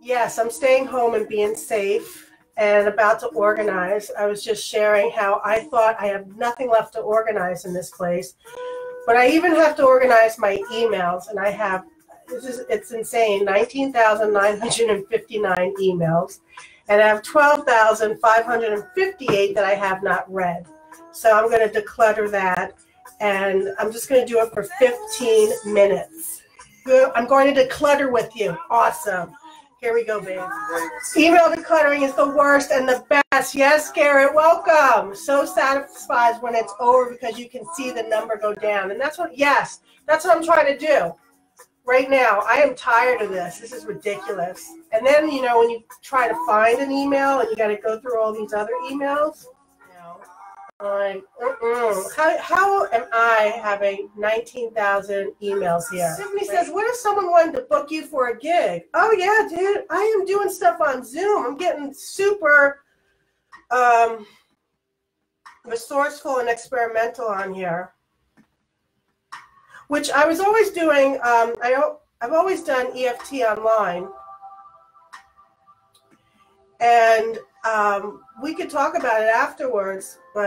Yes, I'm staying home and being safe and about to organize. I was just sharing how I thought I have nothing left to organize in this place, but I even have to organize my emails, and I have, it's insane, 19,959 emails, and I have 12,558 that I have not read. So I'm going to declutter that, and I'm just going to do it for 15 minutes. I'm going to declutter with you. Awesome. Here we go, babe. Email decluttering is the worst and the best. Yes, Garrett, welcome. So satisfied when it's over because you can see the number go down. And that's what, yes, that's what I'm trying to do right now. I am tired of this. This is ridiculous. And then, you know, when you try to find an email and you got to go through all these other emails, how am I having 19,000 emails here? Tiffany says, what if someone wanted to book you for a gig? Oh, yeah, dude. I am doing stuff on Zoom. I'm getting super resourceful and experimental on here, which I was always doing. I've always done EFT online. And we could talk about it afterwards, but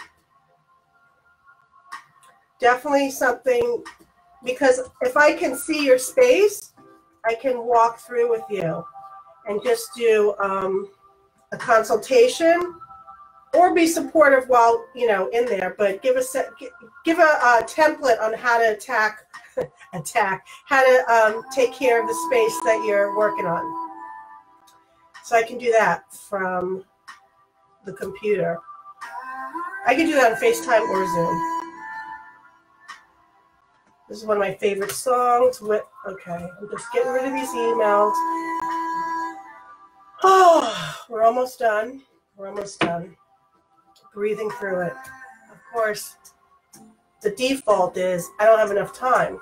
definitely something, because if I can see your space, I can walk through with you and just do a consultation or be supportive while, you know, in there, but give a template on how to how to take care of the space that you're working on. So I can do that from the computer. I can do that on FaceTime or Zoom. This is one of my favorite songs. Okay, I'm just getting rid of these emails. Oh, we're almost done. We're almost done. Breathing through it. Of course, the default is I don't have enough time.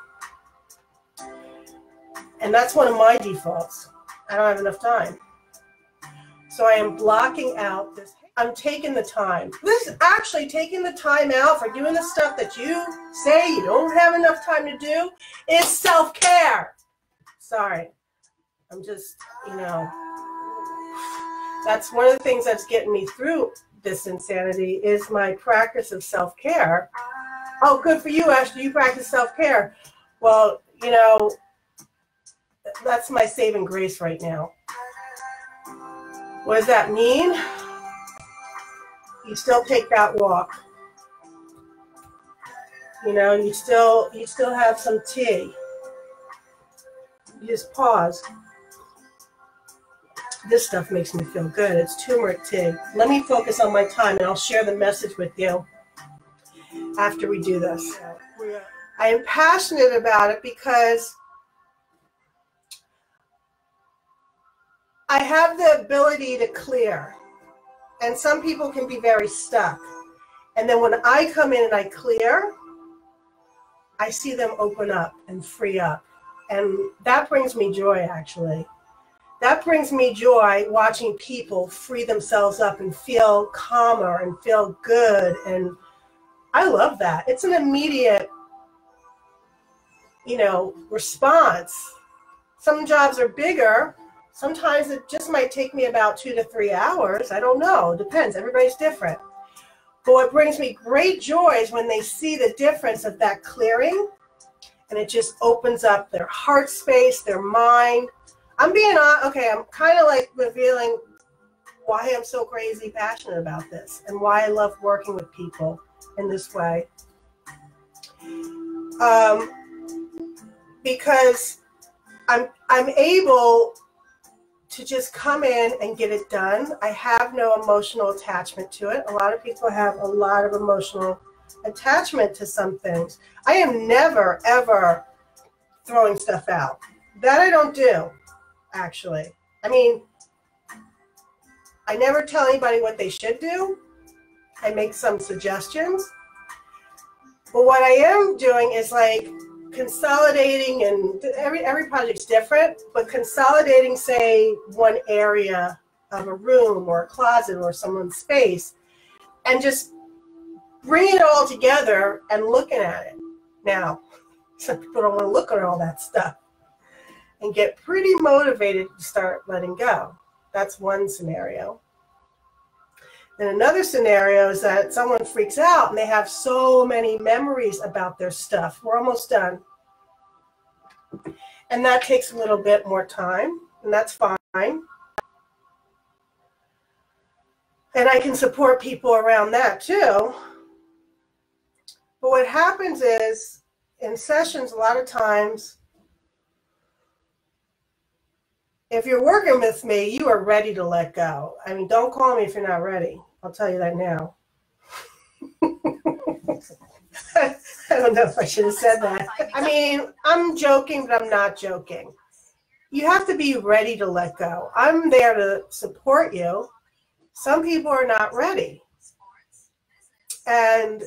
And that's one of my defaults. I don't have enough time. So I am blocking out this. I'm taking the time. This is actually taking the time out for doing the stuff that you say you don't have enough time to do is self-care. Sorry. I'm just, you know, that's one of the things that's getting me through this insanity is my practice of self-care. Oh, good for you, Ashley. You practice self-care. Well, you know, that's my saving grace right now. What does that mean? You still take that walk. You know, you still have some tea. You just pause. This stuff makes me feel good. It's turmeric tea. Let me focus on my time, and I'll share the message with you after we do this. I am passionate about it because I have the ability to clear, and some people can be very stuck. And then when I come in and I clear, I see them open up and free up. And that brings me joy, actually. That brings me joy watching people free themselves up and feel calmer and feel good. And I love that. It's an immediate, you know, response. Some jobs are bigger. Sometimes it just might take me about 2 to 3 hours. I don't know. It depends. Everybody's different. But what brings me great joy is when they see the difference of that clearing, and it just opens up their heart space, their mind. I'm being okay. I'm kind of like revealing why I'm so crazy passionate about this and why I love working with people in this way. Because I'm able to just come in and get it done. I have no emotional attachment to it. A lot of people have a lot of emotional attachment to some things. I am never, ever throwing stuff out. That I don't do, actually. I mean, I never tell anybody what they should do. I make some suggestions. But what I am doing is like consolidating, and every project's different, but consolidating, say, one area of a room or a closet or someone's space, and just bringing it all together and looking at it. Now, some people don't want to look at all that stuff. and get pretty motivated to start letting go. That's one scenario. Then another scenario is that someone freaks out and they have so many memories about their stuff. We're almost done. And that takes a little bit more time, and that's fine. And I can support people around that too. But what happens is, in sessions, a lot of times, if you're working with me, you are ready to let go. I mean, don't call me if you're not ready. I'll tell you that now. I don't know if I should have said that. I mean, I'm joking, but I'm not joking. You have to be ready to let go. I'm there to support you. Some people are not ready. And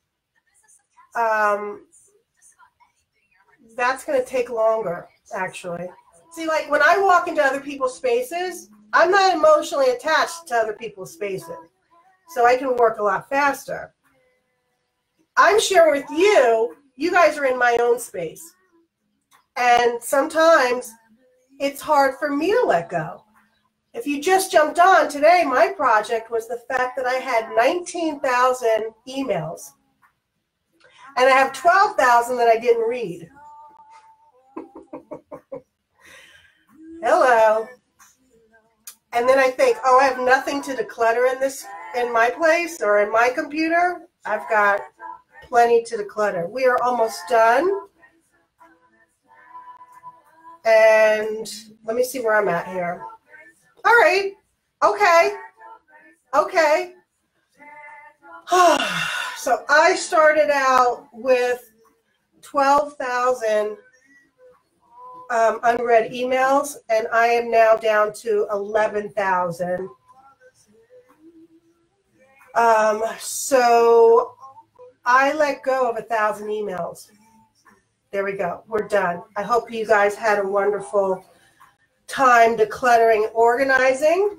that's going to take longer, actually. See, like when I walk into other people's spaces, I'm not emotionally attached to other people's spaces. So I can work a lot faster. I'm sharing with you, you guys are in my own space. And sometimes it's hard for me to let go. If you just jumped on today, my project was the fact that I had 19,000 emails. And I have 12,000 that I didn't read. Hello. And then I think, oh, I have nothing to declutter in my place or in my computer. I've got plenty to declutter. We are almost done. And let me see where I'm at here. All right. Okay. Okay. So I started out with 12,000 unread emails, and I am now down to 11,000. So I let go of 1,000 emails. There we go. We're done. I hope you guys had a wonderful time decluttering, organizing.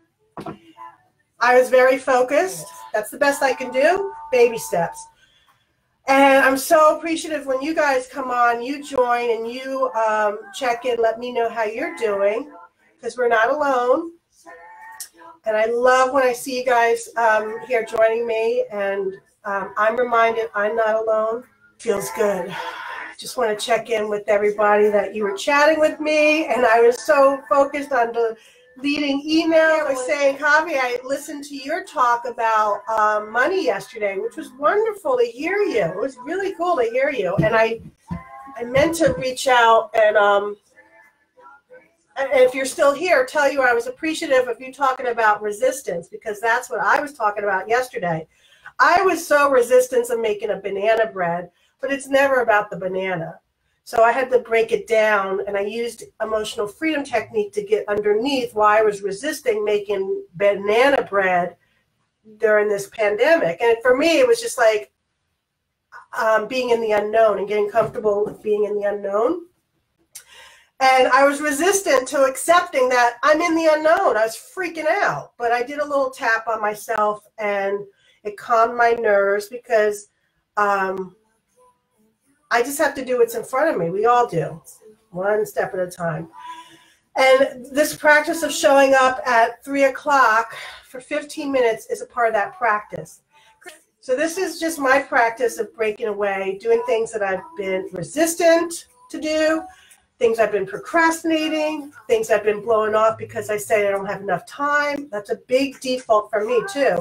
I was very focused. That's the best I can do. Baby steps. And I'm so appreciative when you guys come on, you join, and you check in, let me know how you're doing, because we're not alone. And I love when I see you guys here joining me, and I'm reminded I'm not alone. Feels good. Just want to check in with everybody that you were chatting with me, and I was so focused on deleting email. I was saying, Javi, I listened to your talk about money yesterday, which was wonderful to hear you. It was really cool to hear you, and I meant to reach out and if you're still here, tell you I was appreciative of you talking about resistance, because that's what I was talking about yesterday. I was so resistant of making a banana bread, but it's never about the banana. So I had to break it down, and I used emotional freedom technique to get underneath why I was resisting making banana bread during this pandemic. And for me, it was just like being in the unknown and getting comfortable with being in the unknown. And I was resistant to accepting that I'm in the unknown. I was freaking out, but I did a little tap on myself, and it calmed my nerves, because I just have to do what's in front of me. We all do, one step at a time. And this practice of showing up at 3 o'clock for 15 minutes is a part of that practice. So this is just my practice of breaking away, doing things that I've been resistant to do, things I've been procrastinating, things I've been blowing off because I say I don't have enough time. That's a big default for me too.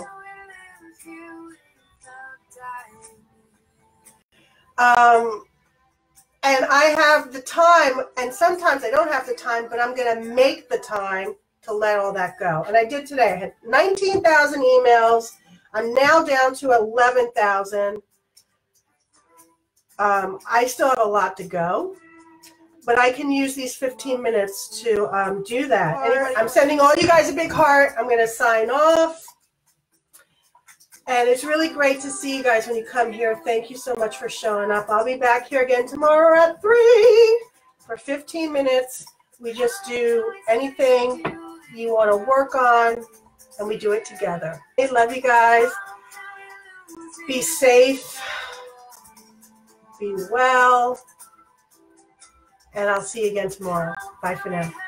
And I have the time, and sometimes I don't have the time, but I'm going to make the time to let all that go. And I did today. I had 19,000 emails. I'm now down to 11,000. I still have a lot to go, but I can use these 15 minutes to do that. Anyway, I'm sending all you guys a big heart. I'm going to sign off. And it's really great to see you guys when you come here. Thank you so much for showing up. I'll be back here again tomorrow at 3 for 15 minutes. We just do anything you want to work on, and we do it together. I love you guys. Be safe. Be well. And I'll see you again tomorrow. Bye for now.